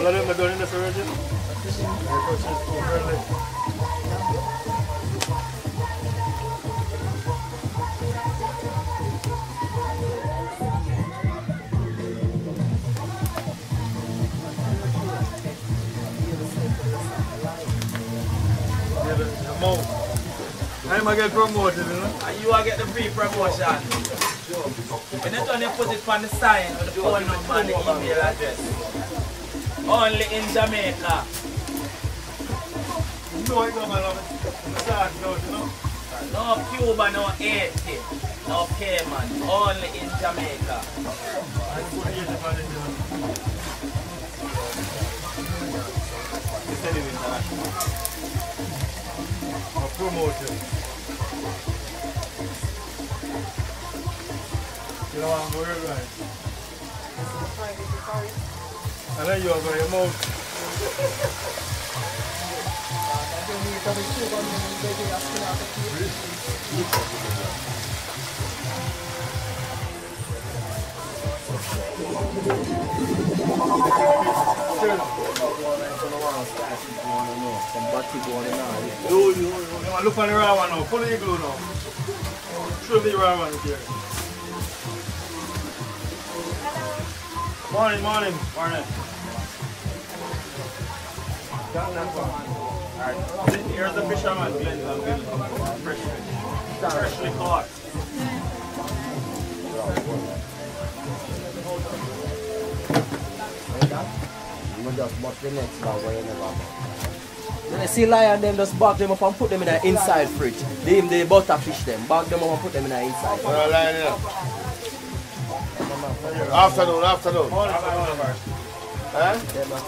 of them are done in this already? I get promoted, you know? And you will get the free promotion. When you turn, you put it on the sign with the phone number and the email address. Only in Jamaica. No, I don't know. You know? No Cuba, no Haiti, no Cayman. Only in Jamaica. Promotion. You know what I'm going to right? And then you are going to mouth. You look on the raw one now. Pull the glue now. Show me the raw one here. Morning, morning. Morning. Alright. Here's the fisherman blend and build fresh fish. Freshly caught. You just bust the next bag where you never bought. Then you see lion them just bag them up and put them in the inside fridge. They butterfish them, bag them up and put them in the inside. Well, line it up. Afternoon. Huh?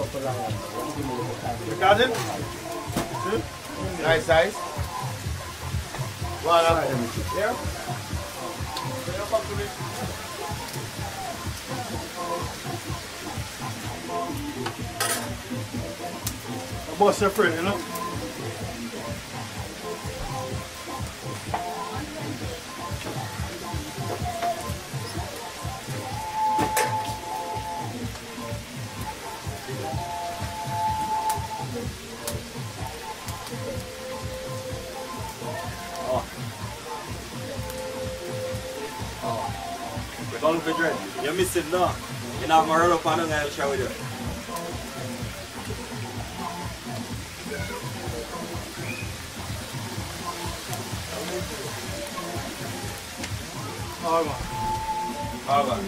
You got it? Nice size. What up? Here? Boss your friend, you know? We're going for drink. You're missing now. You're not going to run up and I'll share with you. Alba.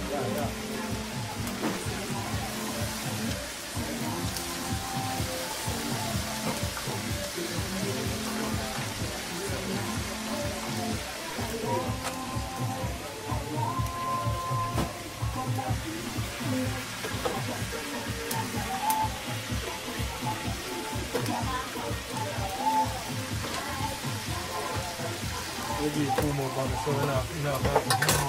We'll give you 2 more bottles, so enough.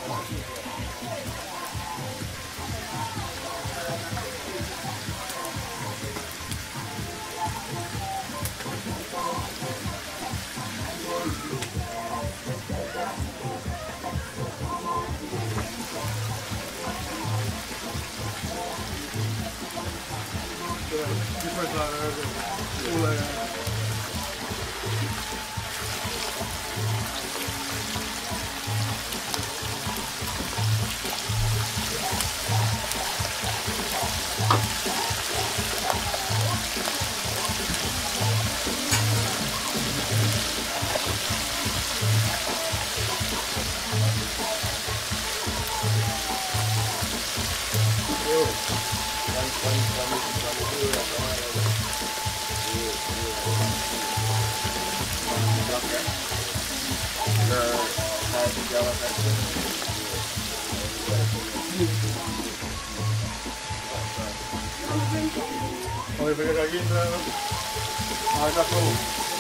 Oye, pero aquí entra, ¿no? Ah, está todo.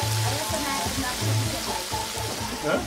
¿Eh?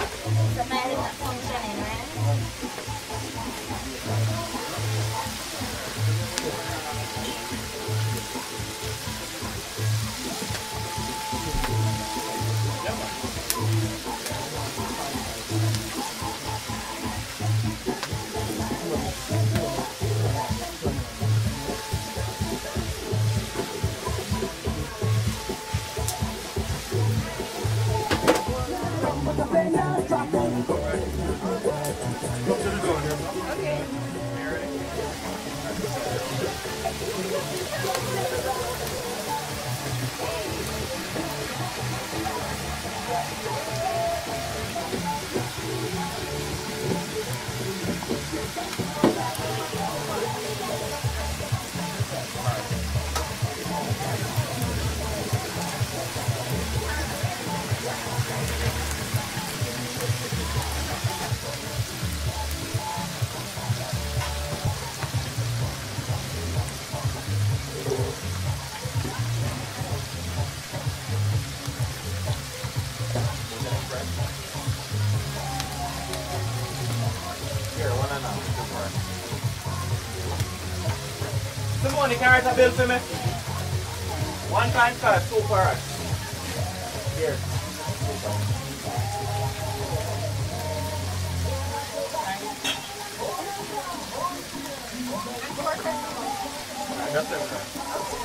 Simone, can you write a bill for me? 1 kind cash, 2 for us. Here. That's it.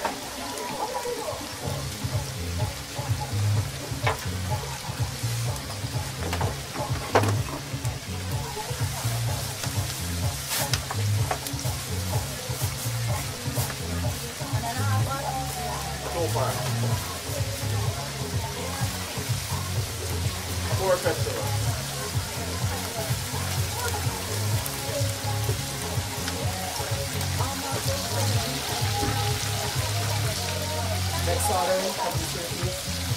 Far. 4 festival. Next order, please.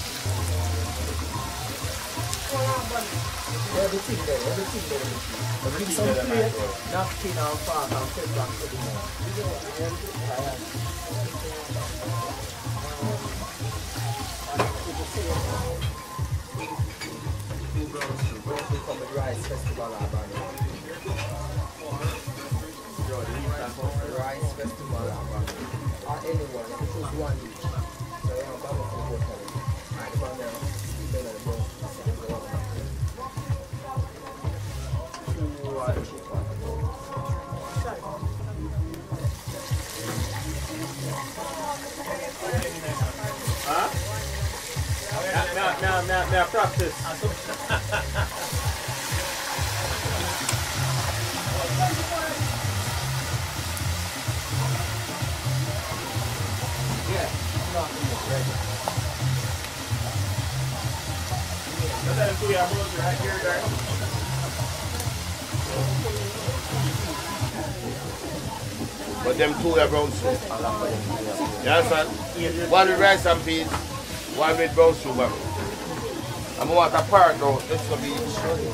Everything there. Everything there. Napkin and fork and pepper and put it more. Rice festival Rice festival or anyone, you choose one each. So you have to go for it. And from there, Now practice. But them two are brown soup. Yes, sir. One with rice and peas, one with brown soup. I'm going to want a part now. This will be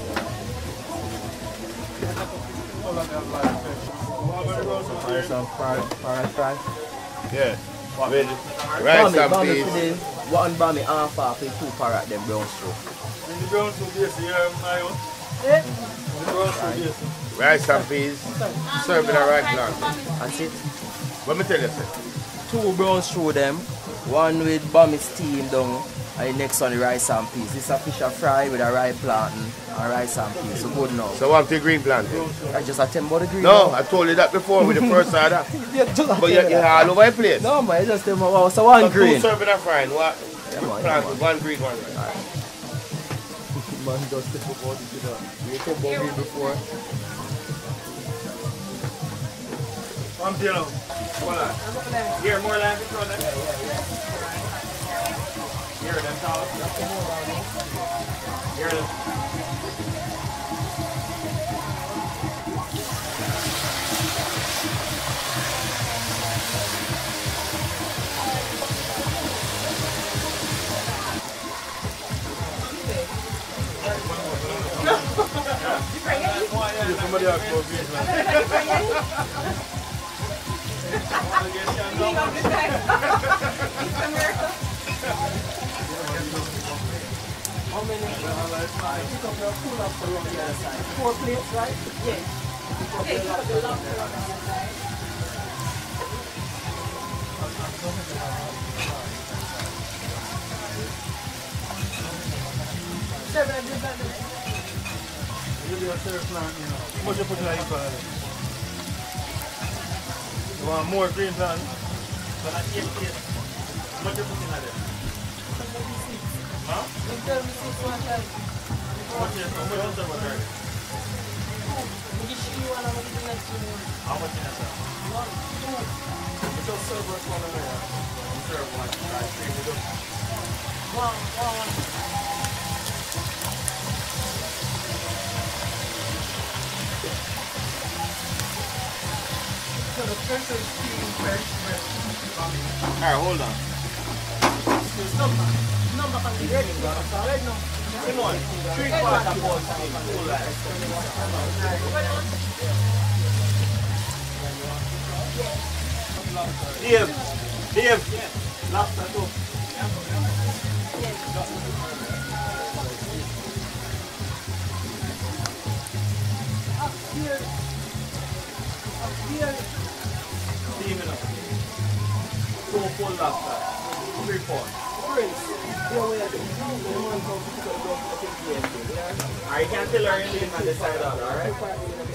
yeah. With rice and peas. One bammy half off with 2 parrot them brown soup. In the brown soup base, Mayo. The brown soup base. Rice and peas. Serve in a right plant. That's it. Let me tell you, sir. 2 brown soup them. One with bammy steam down. And the next one the rice and peas. This is a fish fry with a rye plantain and rice and peas. So good now. So what the green plantain? I just attend about the green. No, now. I told you that before with the first order. But you you're all over the place. No man, just tell me wow, so one So green. 2 serving a frying, what? Yeah, man, Plantain, 1 green, 1 red. Man just step about it, you know. We talked about green before. I'm telling you. Hold on. Here, more land control then. Here, them towels. Here, them. Somebody else go green How many? Pick up your full up around the other side. 4 plates, right? Yes. Pick up your lobster around the other side. You do a third plant, you know. How much you put in that plant? You want more green plant? But I can't get how much you put in there? Huh? How much in it, sir? Just serve us one of them. Serve one. So the first is steamed fresh bread. Alright, hold on. Number can be ready. Simon, 3/4 bowl steam, full rice. Dave, lobster too. Steam enough. 2 full lobster. 3 pounds. Alright, you can tell her in the side out, alright?